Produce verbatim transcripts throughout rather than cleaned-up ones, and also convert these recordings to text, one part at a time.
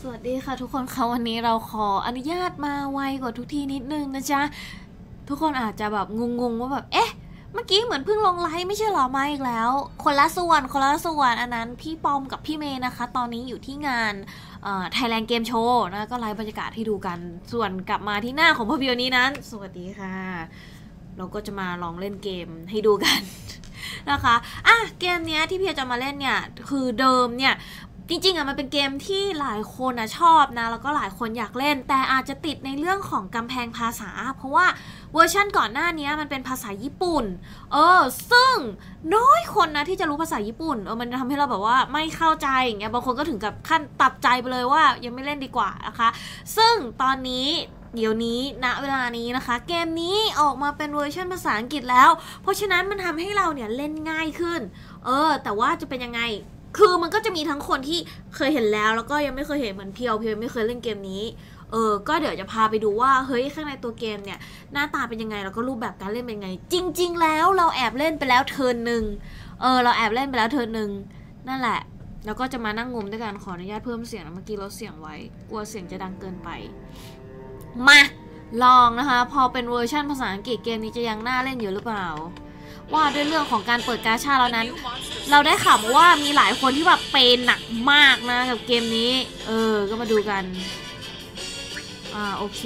สวัสดีค่ะทุกคนคะวันนี้เราขออนุญาตมาไวกว่าทุกทีนิดนึงนะจ๊ะทุกคนอาจจะแบบงงๆว่าแบบเอ๊ะเมื่อกี้เหมือนเพิ่งลงไลฟ์ไม่ใช่หรอมาอีกแล้วคนละส่วนคนละส่วนอันนั้นพี่ปอมกับพี่เมย์นะคะตอนนี้อยู่ที่งานไทยแลนด์เกมโชว์นะก็ไลฟ์บรรยากาศให้ดูกันส่วนกลับมาที่หน้าของพ่อพิวนี้นั้นสวัสดีค่ะเราก็จะมาลองเล่นเกมให้ดูกันนะคะอ่ะเกมเนี้ยที่พี่จะมาเล่นเนี่ยคือเดิมเนี่ยจริงๆอ่ะมันเป็นเกมที่หลายคนอ่ะชอบนะแล้วก็หลายคนอยากเล่นแต่อาจจะติดในเรื่องของกำแพงภาษาเพราะว่าเวอร์ชั่นก่อนหน้านี้มันเป็นภาษาญี่ปุ่นเออซึ่งน้อยคนนะที่จะรู้ภาษาญี่ปุ่นเออมันทำให้เราแบบว่าไม่เข้าใจอย่างเงี้ยบางคนก็ถึงกับขั้นตัดใจไปเลยว่ายังไม่เล่นดีกว่านะคะซึ่งตอนนี้เดี๋ยวนี้ณเวลานี้นะคะเกมนี้ออกมาเป็นเวอร์ชันภาษาอังกฤษแล้วเพราะฉะนั้นมันทำให้เราเนี่ยเล่นง่ายขึ้นเออแต่ว่าจะเป็นยังไงคือมันก็จะมีทั้งคนที่เคยเห็นแล้วแล้วก็ยังไม่เคยเห็นเหมือนเพียวเพียวไม่เคยเล่นเกมนี้เออก็เดี๋ยวจะพาไปดูว่าเฮ้ยข้างในตัวเกมเนี่ยหน้าตาเป็นยังไงแล้วก็รูปแบบการเล่นเป็นยังไงจริงๆแล้วเราแอบเล่นไปแล้วเทิร์นหนึ่งเออเราแอบเล่นไปแล้วเทิร์นหนึ่งนั่นแหละแล้วก็จะมานั่งงมด้วยกันขออนุญาตเพิ่มเสียงนะเมื่อกี้ลดเสียงไว้กลัวเสียงจะดังเกินไปมาลองนะคะพอเป็นเวอร์ชันภาษาอังกฤษเกมนี้จะยังน่าเล่นอยู่หรือเปล่าว่าด้วยเรื่องของการเปิดกาชาแล้วนั้นเราได้ข่าวมาว่ามีหลายคนที่แบบเป็นหนักมากนะกับเกมนี้เออก็มาดูกันอ่าโอเค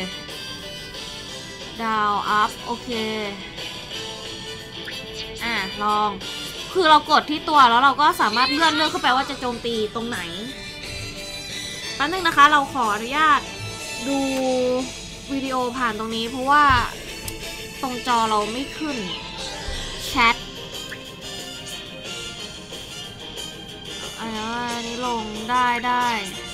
ดาวอัพโอเคอ่ะลองคือเรากดที่ตัวแล้วเราก็สามารถเลื่อนเลื่อนเข้าไปว่าจะโจมตีตรงไหนแป๊บนึงนะคะเราขออนุญาตดูวิดีโอผ่านตรงนี้เพราะว่าตรงจอเราไม่ขึ้นแชทอันนี้ลงได้ได้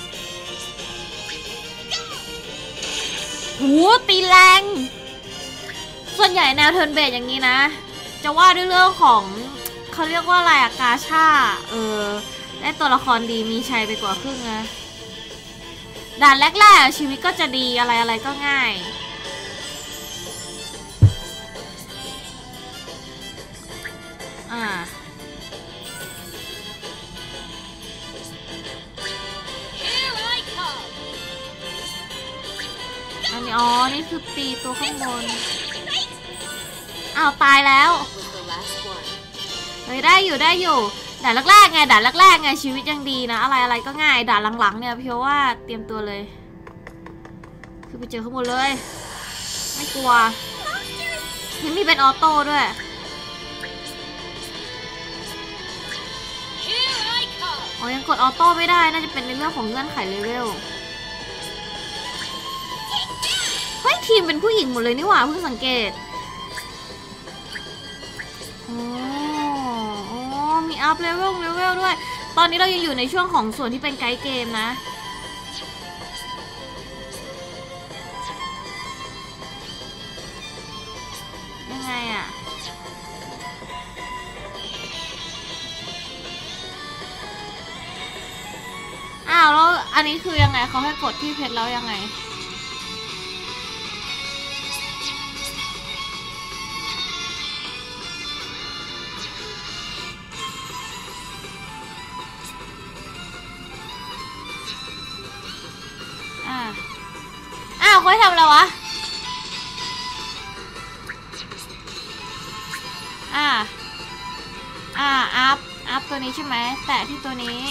หูตีแรงส่วนใหญ่แนวเทิร์นเบสอย่างนี้นะจะว่าด้วยเรื่องของเขาเรียกว่าอะไรอะกาชาเออได้ตัวละครดีมีชัยไปกว่าครึ่งนะด่านแรกๆชีวิตก็จะดีอะไรอะไรก็ง่ายอ่าอันนี้อ๋อนี่คือตีตัวข้างบนอ้าวตายแล้วเฮ้ยได้อยู่ได้อยู่ด่านแรกๆไงด่านแรกๆไงชีวิตยังดีนะอะไรอะไรก็ง่ายด่านหลังๆเนี่ยพี่ว่าเตรียมตัวเลยคือไปเจอข้างบนเลยไม่กลัวนี่มีเป็นออโต้ด้วยอ๋อยังกดออโต้ไม่ได้น่าจะเป็นในเรื่องของเงื่อนไขเลเวลเฮ้ยทีมเป็นผู้หญิงหมดเลยนี่หว่าเพิ่งสังเกตอ๋ออ๋อมีอัพเลเวลเลเวลด้วยตอนนี้เรายังอยู่ในช่วงของส่วนที่เป็นไกด์เกมนะยังไงอะอ้าวแล้วอันนี้คือยังไงเขาให้กดที่เพชรแล้วยังไงอ่าอ้าวเขาให้ทำอะไรวะอ่าอ่าอัพอัพตัวนี้ใช่ไหมแตะที่ตัวนี้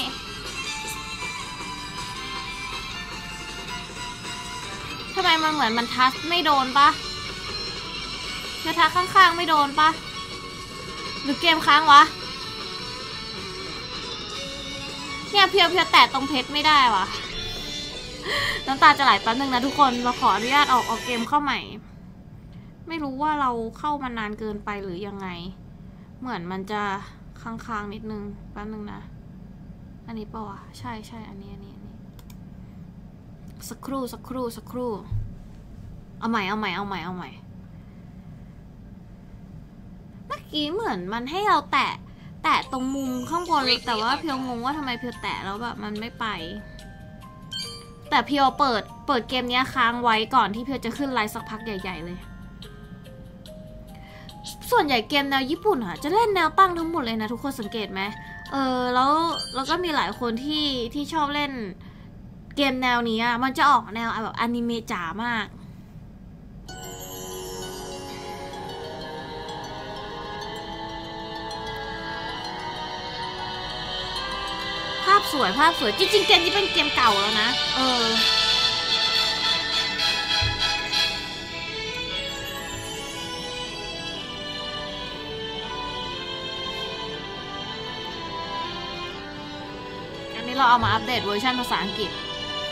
ทำไมมันเหมือนมันทัชไม่โดนปะเนื้อทัชข้างๆไม่โดนปะหรือเกมค้างวะเนี่ยเพียวเพียวแตะตรงเพชรไม่ได้วะน้ำตาจะไหลแป๊บนึงนะทุกคนเราขออนุญาตออกออกเกมเข้าใหม่ไม่รู้ว่าเราเข้ามานานเกินไปหรือยังไงเหมือนมันจะค้างๆนิดนึงแป๊บนึงนะอันนี้ปะวะใช่ใช่อันนี้อันนี้อันนี้สักครู่สักครู่สักครู่เอาใหม่เอาใหม่เอาใหม่เอาใหม่เมื่อกี้เหมือนมันให้เราแตะแตะตรงมุมข้างบนแต่ว่าเพียวงงว่าทำไมเพียวแตะแล้วแบบมันไม่ไปแต่เพียวเปิดเปิดเกมนี้ค้างไว้ก่อนที่เพียวจะขึ้นไลฟ์สักพักใหญ่ๆเลยส่วนใหญ่เกมแนวญี่ปุ่นอะจะเล่นแนวตั้งทั้งหมดเลยนะทุกคนสังเกตไหมเออแล้วแล้วก็มีหลายคนที่ที่ชอบเล่นเกมแนวนี้อ่ะมันจะออกแนวแบบอนิเมะจ๋ามากภาพสวยภาพสวยจริงๆเกมนี้เป็นเกมเก่าแล้วนะเอออันนี้เราเอามาอัปเดตเวอร์ชันภาษาอังกฤษ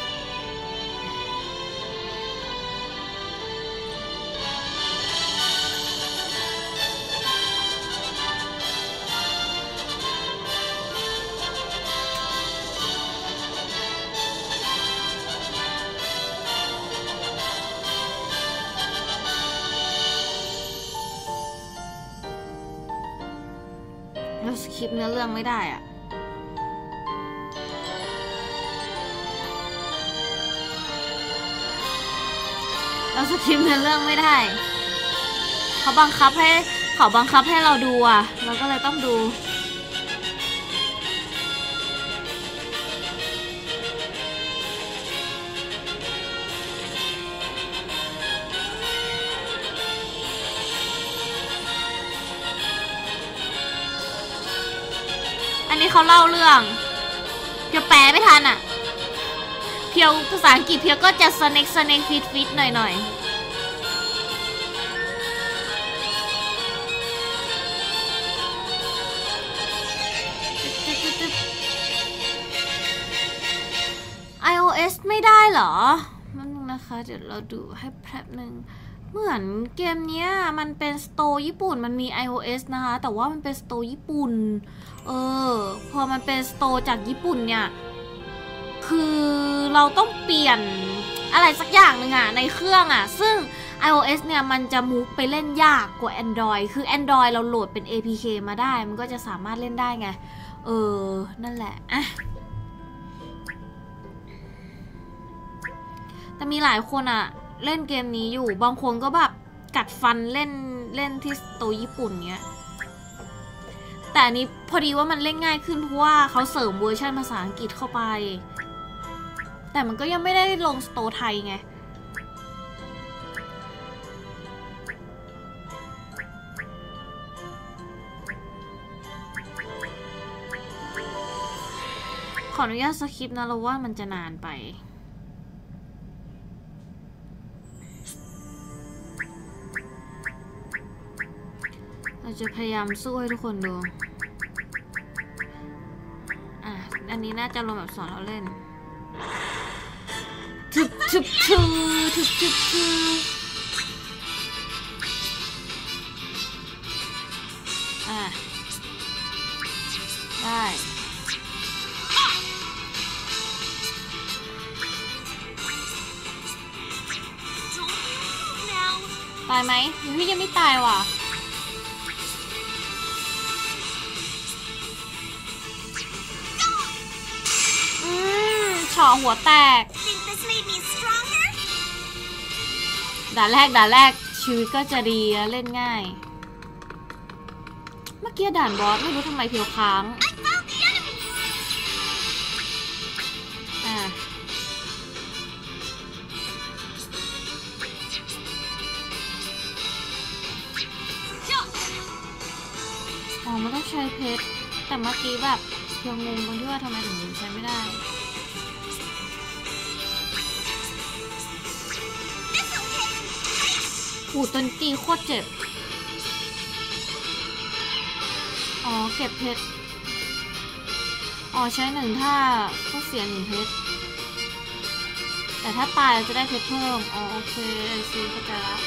แล้วสคริปต์เนื้อเรื่องไม่ได้อะเราสคริปต์เนื้อเรื่องไม่ได้เขาบังคับให้เขาบังคับให้เราดูอ่ะเราก็เลยต้องดูอันนี้เขาเล่าเรื่องเพียวแปลไม่ทันอ่ะเพียวภาษาอังกฤษเพียวก็จะสเน็กสเน็กฟิตฟิตหน่อยหน่อยไอโอเอสไม่ได้เหรอนั่นนะคะเดี๋ยวเราดูให้แป๊บนึงเหมือนเกมเนี้ยมันเป็นสโตร์ญี่ปุ่นมันมี iOS นะคะแต่ว่ามันเป็นสโตร์ญี่ปุ่นเออพอมันเป็นสโตร์จากญี่ปุ่นเนี่ยคือเราต้องเปลี่ยนอะไรสักอย่างหนึ่งอะในเครื่องอะซึ่ง iOS เนี่ยมันจะมูฟไปเล่นยากกว่า Android คือ Android เราโหลดเป็น เอ พี เค มาได้มันก็จะสามารถเล่นได้ไงเออนั่นแหละอะแต่มีหลายคนอะเล่นเกมนี้อยู่บางคนก็แบบกัดฟันเล่นเล่นที่สโตร์ญี่ปุ่นเนี้ยแต่อันนี้พอดีว่ามันเล่นง่ายขึ้นเพราะว่าเขาเสริมเวอร์ชันภาษาอังกฤษเข้าไปแต่มันก็ยังไม่ได้ลงสโตร์ไทยไงขออนุญาตสคริปต์นะเราว่ามันจะนานไปเราจะพยายามสู้ให้ทุกคนดูอ่ะอันนี้น่าจะลงแบบสอนเราเล่นทึบทึบทึบทึบทึบทึบอ่ะได้ตายไหมพี่ยังไม่ตายว่ะอืมเฉาะหัวแตกด่านแรกด่านแรกชีวิตก็จะดีเล่นง่ายเมื่อกี้ด่านบอสไม่รู้ทำไมเพียวค้างอ่ะอ๋อมันต้องใช้เพชรแต่เมื่อกี้แบบเพียวงงตรงที่ว่าทำไมถึงใช้ไม่ได้หูตนตีโคตรเจ็บอ๋อเก็บเพชรอ๋อใช้หนึ่งท่าก็เสียหนึ่งเพชรแต่ถ้าตายเราจะได้เพชรเพิ่มอ๋อโอเคซื้อเข้าใจละ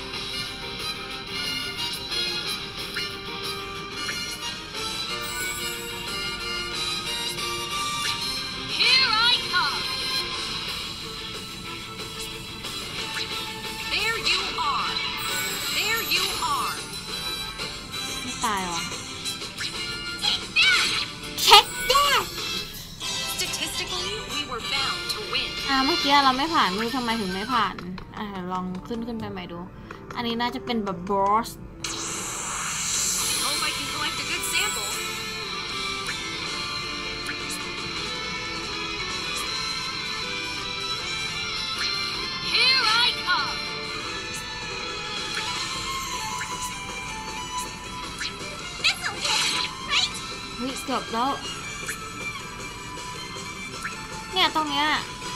ตายว่ะเช็คได้อ่าเมื่อกี้เราไม่ผ่านไม่รู้ทำไมถึงไม่ผ่านอ่าลองขึ้นขึ้นไปใหม่ดูอันนี้น่าจะเป็นแบบบอสเฮ้ยเกือบแล้วเนี่ยตรงเนี้ย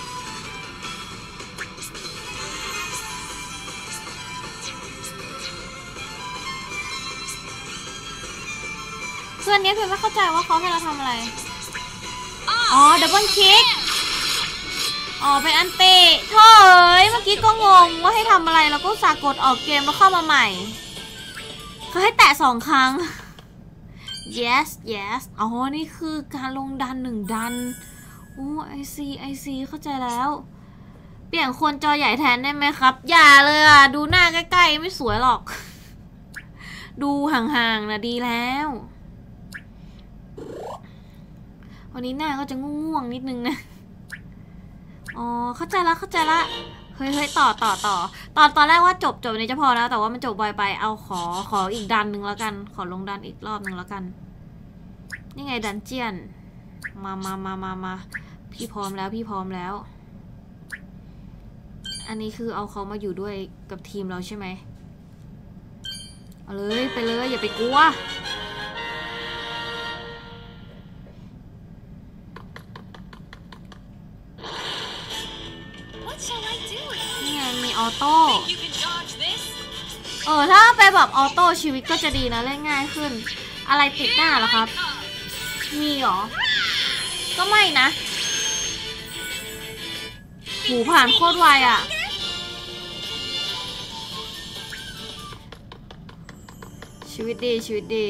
ส่วนนี้คือไม่เข้าใจว่าเขาให้เราทำอะไรอ๋อดับเบิลคลิกอ๋อเป็นอันเตะโถ่เอ้ยเมื่อกี้ก็งงว่าให้ทำอะไรแล้วก็สากดออกเกมแล้วเข้ามาใหม่เขาให้แตะสองครั้ง yes yes อ๋อนี่คือการลงดันหนึ่งดันโอ้ไอซีไอซีเข้าใจแล้วเปลี่ยนคนจอใหญ่แทนได้ไหมครับอย่าเลยอ่ะดูหน้าใกล้ๆไม่สวยหรอกดูห่างๆนะดีแล้ววันนี้หน้าก็จะง่วงๆนิดนึงนะอ๋อเข้าใจละเข้าใจละเฮ้ยเฮ้ยต่อต่อต่อตอนตอนแรกว่าจบจบนี้จะพอแล้วแต่ว่ามันจบไวไปเอาขอขออีกดันหนึ่งแล้วกันขอลงดันอีกรอบหนึ่งแล้วกันนี่ไงดันเจียนมามามามามาพี่พร้อมแล้วพี่พร้อมแล้วอันนี้คือเอาเขามาอยู่ด้วยกับทีมเราใช่ไหมเอาเลยไปเลยอย่าไปกลัวนี่ไงมีออโต้เออถ้าไปแบบออโต้ชีวิตก็จะดีนะเล่นง่ายขึ้นอะไรติดหน้าเหรอครับมีหรอก็ไม่นะหูผ่านโคตรไวอ่ะชีวิตดีชีวิตดี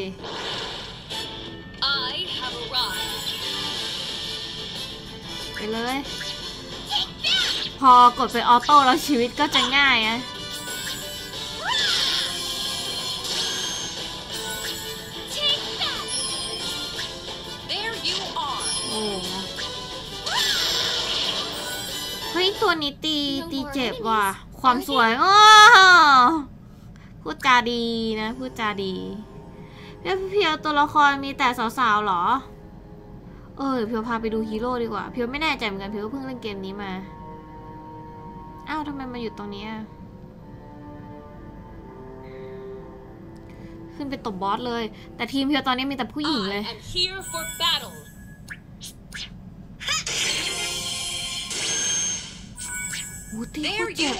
ไปเลยพอกดไปออโต้แล้วชีวิตก็จะง่ายอะโอ้เฮ้ยตัวนี้ตีตีเจ็บว่ะความสวยอ้อพูดจาดีนะพูดจาดีเพียวเพียวตัวละครมีแต่สาวๆหรอเออเพียวพาไปดูฮีโร่ดีกว่าเพียวไม่แน่ใจเหมือนกันเพียวเพิ่งเล่นเกมนี้มาอ้าวทำไมมาอยู่ตรงนี้ขึ้นไปตบบอสเลยแต่ทีมเพียวตอนนี้มีแต่ผู้หญิงเลยโอ้ตีโคตรเจ็บ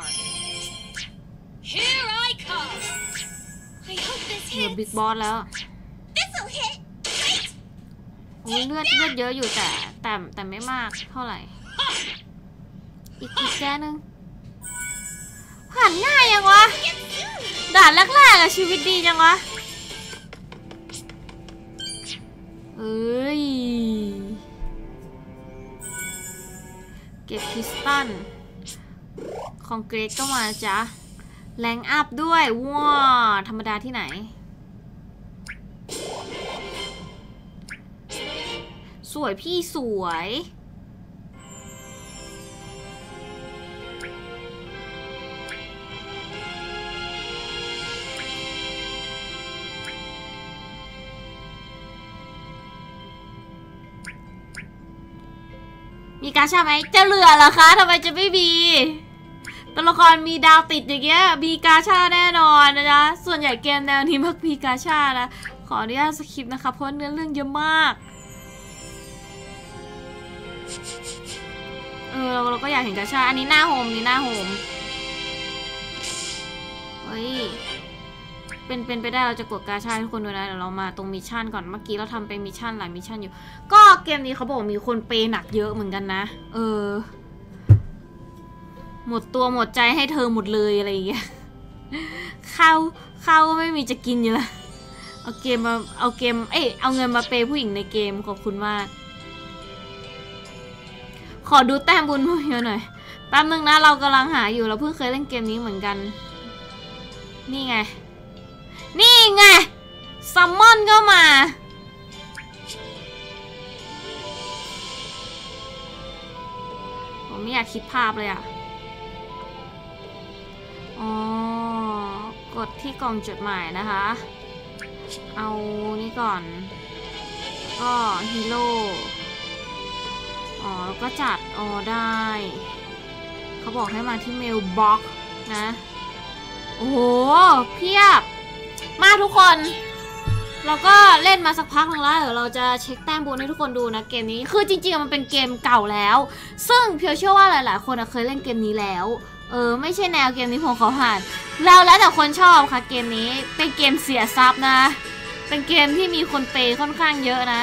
เหลือบิ๊กบอสแล้วโอ้เลือดเลือดเยอะอยู่แต่แต่แต่ไม่มากเท่าไหร่อีกอีกแกนึงผ่านง่ายยังวะด่านแรกๆอะชีวิตดีจังวะเอ้ยเก็บคริสตัลของเกรดก็มาจ้ะแรงอัพด้วยว้าธรรมดาที่ไหนสวยพี่สวยมีกาชาไหมจะเหลือเหรอคะทำไมจะไม่มีตัวละครมีดาวติดอย่างเงี้ยมีกาชาแน่นอนนะจ๊ะส่วนใหญ่เกมแนวนี้มักมีกาชานะขออนุญาตสคิปนะคะเพราะเนื้อเรื่องเยอะมากเออเราเราก็อยากเห็นกาชาอันนี้หน้าโฮมนี่หน้าโฮมเฮ้ยเป็นเป็นไปได้เราจะกดกาชาทุกคนดูนะเดี๋ยวเรามาตรงมิชชั่นก่อนเมื่อกี้เราทำไปมิชชั่นหลายมิชชั่นอยู่ก็เกมนี้เขาบอกมีคนเปย์หนักเยอะเหมือนกันนะเออหมดตัวหมดใจให้เธอหมดเลยอะไรอย่างเงี้ยข้าวข้าวก็ไม่มีจะกินอยู่ละเอาเกมมาเอาเกมเอ้ยเอาเงินมาเปย์ผู้หญิงในเกมขอบคุณมากขอดูแต้มบุญเยอะหน่อยแป๊บนึงนะเรากำลังหาอยู่เราเพิ่งเคยเล่นเกมนี้เหมือนกันนี่ไงนี่ไงซัมมอนก็มาผมไม่อยากคิดภาพเลยอ่ะอ๋อกดที่กล่องจดหมายนะคะเอานี่ก่อนก็ฮีโร่อ๋อแล้วก็จัดอ๋อได้เขาบอกให้มาที่เมลบ็อกซ์นะโอ้โหเพียบมาทุกคนเราก็เล่นมาสักพักนึงแล้วเดี๋ยวเราจะเช็คแต้มบุญให้ทุกคนดูนะเกมนี้คือจริงๆมันเป็นเกมเก่าแล้วซึ่งเพียวเชื่อว่าหลายๆคนเคยเล่นเกมนี้แล้วเออไม่ใช่แนวเกมนี้ผมขอผ่านแล้วแล้วแต่คนชอบค่ะเกมนี้เป็นเกมเสียทรัพย์นะเป็นเกมที่มีคนเปย์ค่อนข้างเยอะนะ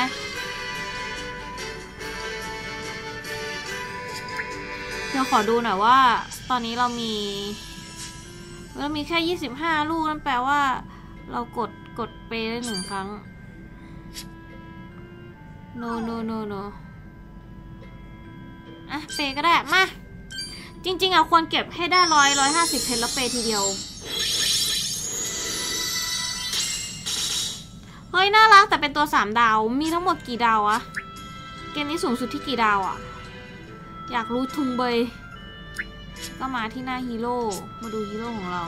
เดี๋ยวขอดูหน่อยว่าตอนนี้เรามีเรามีแค่ยี่สิบห้าลูกนั่นแปลว่าเรากดกดเปย์ได้หนึ่งครั้ง no no no no อ่ะเปย์ก็ได้มาจริงๆอ่ะควรเก็บให้ได้ร้อยร้อยห้าสิบเพชรแล้วเปย์ทีเดียวเฮ้ยน่ารักแต่เป็นตัวสามดาวมีทั้งหมดกี่ดาวอะเกมนี้สูงสุดที่กี่ดาวอะอยากรู้ทุงเบยก็มาที่หน้าฮีโร่มาดูฮีโร่ของเรา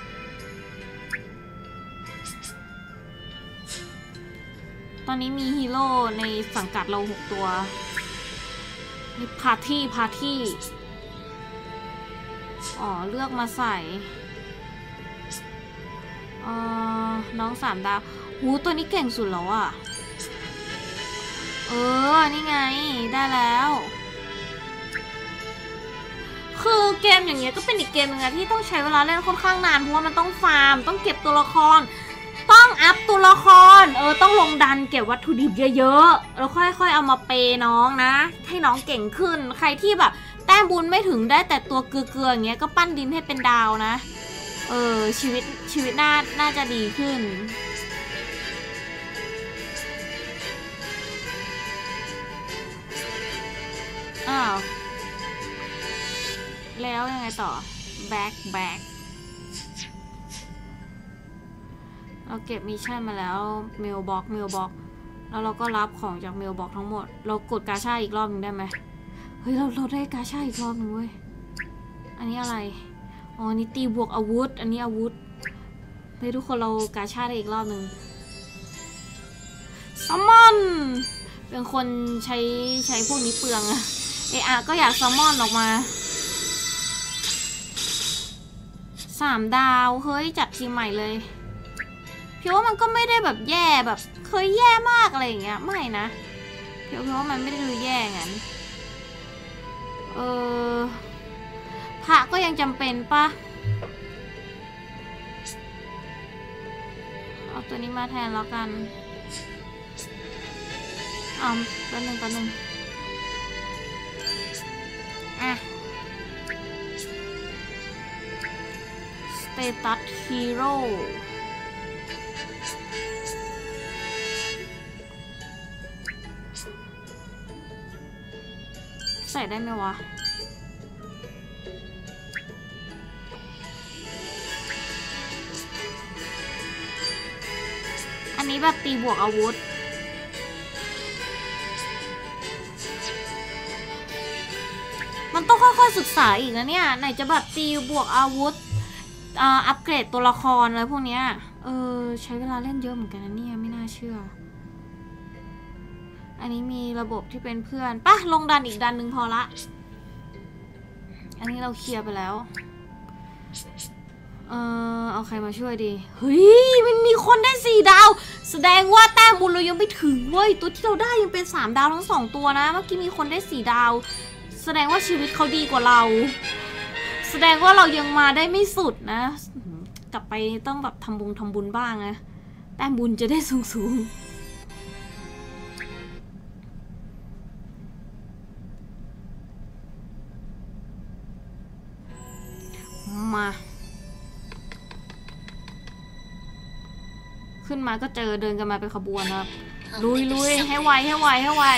ตอนนี้มีฮีโร่ในสังกัดเราหกตัวมีพาร์ตี้พาร์ตี้อ๋อเลือกมาใส่เอ่อน้องสามดาวหูตัวนี้เก่งสุดแล้วอ่ะเออนี่ไงได้แล้วคือเกมอย่างเงี้ยก็เป็นอีกเกมนึงนะที่ต้องใช้เวลาเล่นค่อนข้างนานเพราะว่ามันต้องฟาร์มต้องเก็บตัวละครต้องอัพตัวละครเออต้องลงดันเก็บวัตถุดิบเยอะๆแล้วค่อยๆเอามาเปย์น้องนะให้น้องเก่งขึ้นใครที่แบบแต้มบุญไม่ถึงได้แต่ตัวเกลือๆอย่างเงี้ยก็ปั้นดินให้เป็นดาวนะเออชีวิตชีวิตน่าน่าจะดีขึ้นอ้าวแล้วยังไงต่อ back back เราเก็บมิชชั่นมาแล้ว mail box mail box แล้วเราก็รับของจาก mail box ทั้งหมดเรากดกาชาอีกรอบนึงได้ไหมเฮ้ยเราเราได้กาชาอีกรอบนึงเว้ยอันนี้อะไรอ๋อนี่ตีบวกอาวุธอันนี้อาวุธเฮ้ยทุกคนเรากาชาได้อีกรอบนึงซัมมอนเป็นคนใช้ใช้พวกนี้เปลืองอะเออก็อยากซัมมอนออกมาสามดาวเฮ้ยจัดทีมใหม่เลยพี่ว่ามันก็ไม่ได้แบบแย่แบบเคยแย่มากอะไรอย่างเงี้ยไม่นะพี่ว่ามันไม่ได้ดูแย่งั้นเออพระก็ยังจำเป็นปะเอาตัวนี้มาแทนแล้วกันเอาแป๊บนึงแป๊บนึงอ่ะสเตตัสฮีโร่ใส่ได้ไหมวะอันนี้แบบตีบวกอาวุธมันต้องค่อยๆศึกษาอีกนะเนี่ยไหนจะแบบตีบวกอาวุธอ่าอัปเกรดตัวละครอะไรพวกเนี้ยเออใช้เวลาเล่นเยอะเหมือนกันนะเนี่ยไม่น่าเชื่ออันนี้มีระบบที่เป็นเพื่อนป่ะลงดันอีกดันหนึ่งพอละอันนี้เราเคลียร์ไปแล้วเออเอาใครมาช่วยดีเฮ้ยมันมีคนได้สี่ดาวแสดงว่าแต้มบุญเรายังไม่ถึงเว้ยตัวที่เราได้ยังเป็นสามดาวทั้งสองตัวนะเมื่อกี้มีคนได้สี่ดาวแสดงว่าชีวิตเขาดีกว่าเราแสดงว่าเรายังมาได้ไม่สุดนะกลับไปต้องแบบทำบุญทำบุญบ้างนะแต้มบุญจะได้สูงสูงมาขึ้นมาก็เจอเดินกันมาเป็นขบวนครับลุยลุยให้ไวให้ไวให้ไว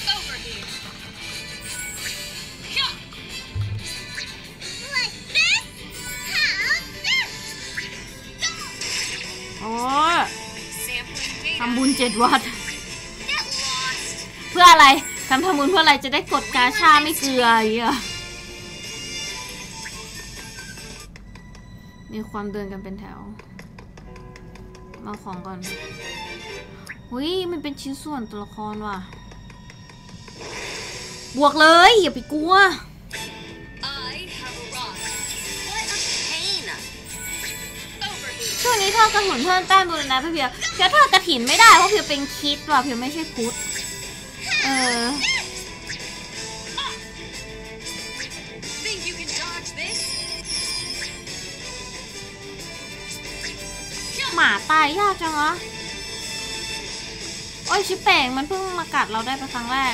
โอ้ทำบุญเจ็ดวัดเพื่ออะไรทำทำบุญเพื่ออะไรจะได้กดกาชาไม่เกลืออย่างเงี้ยมีความเดินกันเป็นแถวมาของก่อนหุ้ยมันเป็นชิ้นส่วนตัวละครว่ะบวกเลยอย่าไปกลัวช่วงนี้ทอดกระถิ่นเพิ่มแต้มดูนะเพียวเพียวทอดกระถิ่นไม่ได้เพราะเพียวเป็นคิดว่ะเพียวไม่ใช่พุทธเออหมาตายยากจังวะโอ้ยชิเป่งมันเพิ่งมากัดเราได้เป็นครั้งแรก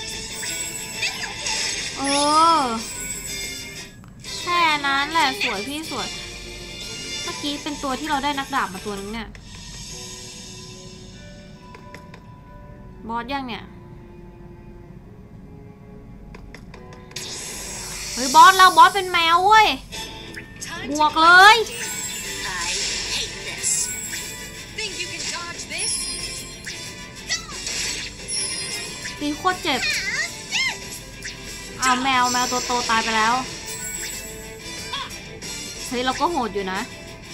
เออแค่นั้นแหละสวยพี่สวยเมื่อกี้เป็นตัวที่เราได้นักดาบมาตัวนึงเนี่ยบอสยังเนี่ยเฮ้ยบอสเราบอสเป็นแมวเว้ยบวกเลยตีโคตรเจ็บอ้าวแมวแมวตัวโตตายไปแล้วเฮ้ยเราก็โหดอยู่นะ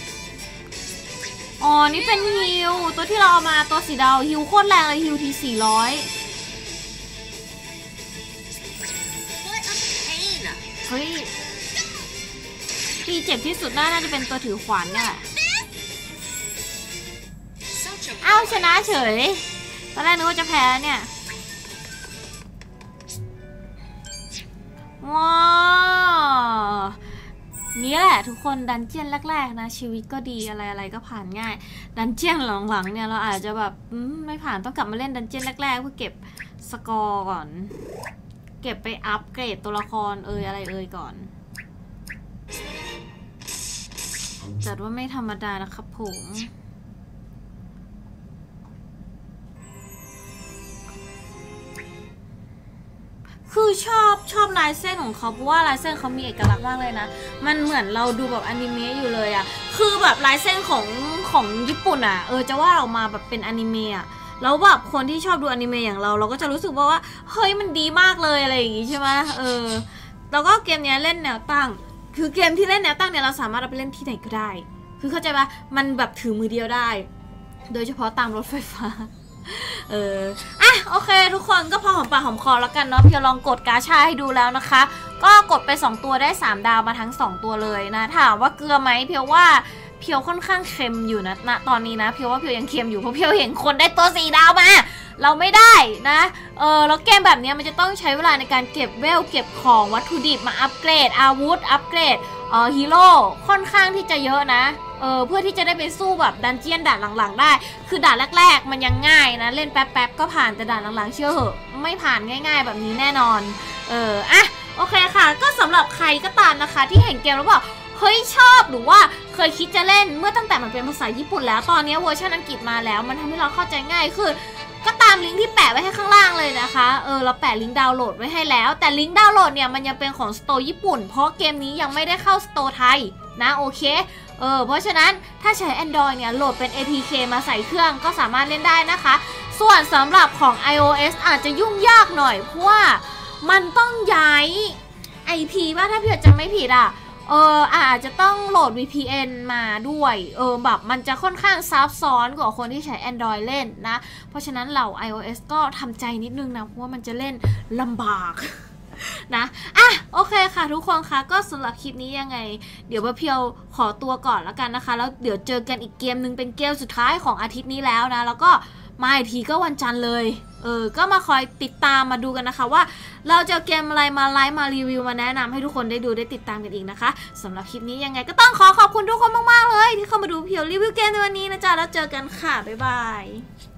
อ๋อนี่เป็นฮิวตัวที่เราเอามาตัวสีดาวฮิวโคตรแรงเลยฮิวทีสี่ร้อยเฮ้ยตีเจ็บที่สุดน่าจะเป็นตัวถือขวานเนี่ยแหละอ้าวชนะเฉยตอนแรกนึกว่าจะแพ้เนี่ยว้าวนี่แหละทุกคนดันเจียนแรกๆนะชีวิตก็ดีอะไรๆก็ผ่านง่ายดันเจียนหลังๆเนี่ยเราอาจจะแบบไม่ผ่านต้องกลับมาเล่นดันเจียนแรกๆเพื่อเก็บสกอร์ก่อนเก็บไปอัปเกรดตัวละครเอ่ยอะไรเอ่ยก่อนจัดว่าไม่ธรรมดานะครับผมคือชอบชอบลายเส้นของเขาเพราะว่าลายเส้นเขามีเอกลักษณ์มากเลยนะมันเหมือนเราดูแบบอนิเมะอยู่เลยอะคือแบบลายเส้นของของญี่ปุ่นอะเออจะว่าเรามาแบบเป็นอนิเมะอะแล้วแบบคนที่ชอบดูอนิเมะอย่างเราเราก็จะรู้สึกว่าว่าเฮ้ยมันดีมากเลยอะไรอย่างงี้ใช่ไหมเออแล้วก็เกมนี้เล่นแนวตั้งคือเกมที่เล่นแนวตั้งเนี่ยเราสามารถเอาไปเล่นที่ไหนก็ได้คือเข้าใจปะมันแบบถือมือเดียวได้โดยเฉพาะตามรถไฟฟ้าเอออ่ะโอเคทุกคนก็พอหอมปากหอมคอแล้วกันเนาะเพียวลองกดกาชาให้ดูแล้วนะคะก็กดไปสองตัวได้สามดาวมาทั้งสองตัวเลยนะถามว่าเกลือไหมเพียวว่าเพียวค่อนข้างเค็มอยู่นะณตอนนี้นะเพียวว่าเพียวยังเค็มอยู่เพราะเพียวเห็นคนได้ตัวสี่ดาวมาเราไม่ได้นะเออแล้วเกมแบบนี้มันจะต้องใช้เวลาในการเก็บเวลเก็บของวัตถุดิบมาอัปเกรดอาวุธอัปเกรดเอ่อฮีโร่ค่อนข้างที่จะเยอะนะเออเพื่อที่จะได้ไปสู้แบบดันเจียนด่านหลังๆได้คือด่านแรกๆมันยังง่ายนะเล่นแป๊บๆก็ผ่านแต่ด่านหลังๆเชื่อเหอะไม่ผ่านง่ายๆแบบนี้แน่นอนเอออ่ะโอเคค่ะก็สำหรับใครก็ตามนะคะที่เห็นเกมแล้วบอกเฮ้ยชอบหรือว่าเคยคิดจะเล่นเมื่อตั้งแต่มันเป็นภาษาญี่ปุ่นแล้วตอนนี้เวอร์ชันอังกฤษมาแล้วมันทำให้เราเข้าใจง่ายคือก็ตามลิงก์ที่แปะไว้ให้ข้างล่างเลยนะคะเออเราแปะลิงก์ดาวน์โหลดไว้ให้แล้วแต่ลิงก์ดาวน์โหลดเนี่ยมันยังเป็นของสโตร์ญี่ปุ่นเพราะเกมนี้ยังไม่ได้เข้าสโตร์ไทยนะโอเคเออเพราะฉะนั้นถ้าใช้ Android เนี่ยโหลดเป็น เอ พี เค มาใส่เครื่องก็สามารถเล่นได้นะคะส่วนสำหรับของ iOS อาจจะยุ่งยากหน่อยเพราะว่ามันต้องย้าย ไอ พี ว่าถ้าพี่จะไม่ผิดอ่ะเอออาจจะต้องโหลด วี พี เอ็น มาด้วยเออแบบมันจะค่อนข้างซับซ้อนกว่าคนที่ใช้ Android เล่นนะเพราะฉะนั้นเหล่า iOS ก็ทำใจนิดนึงนะเพราะว่ามันจะเล่นลำบากนะอ่ะโอเคค่ะทุกคนคะก็สำหรับคลิปนี้ยังไงเดี๋ยวเพียวขอตัวก่อนแล้วกันนะคะแล้วเดี๋ยวเจอกันอีกเกมนึงเป็นเกมสุดท้ายของอาทิตย์นี้แล้วนะแล้วก็มาอีกทีก็วันจันทร์เลยเออก็มาคอยติดตามมาดูกันนะคะว่าเราจะเกมอะไรมาไลฟ์มารีวิวมาแนะนำให้ทุกคนได้ดูได้ติดตามกันอีกนะคะสำหรับคลิปนี้ยังไงก็ต้องขอขอบคุณทุกคนมากๆเลยที่เข้ามาดูเพียวรีวิวเกมในวันนี้นะจ๊ะแล้วเจอกันค่ะบ๊ายบาย